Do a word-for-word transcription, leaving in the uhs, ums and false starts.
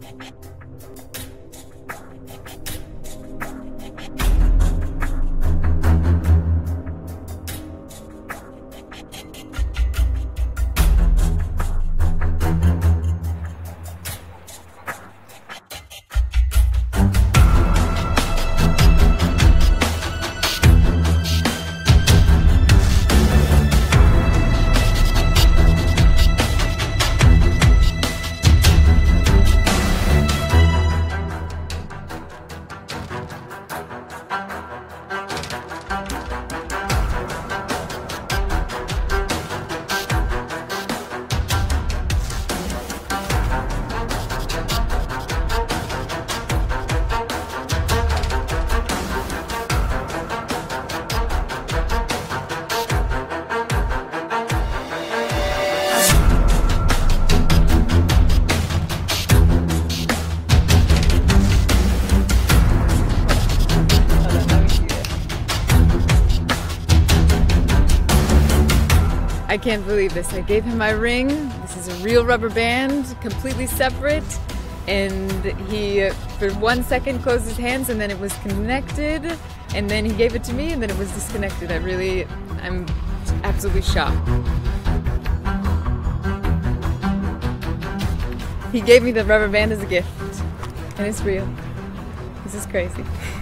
I can't believe this. I gave him my ring. This is a real rubber band, completely separate. And he, for one second, closed his hands and then it was connected. And then he gave it to me and then it was disconnected. I really, I'm absolutely shocked. He gave me the rubber band as a gift. And it's real. This is crazy.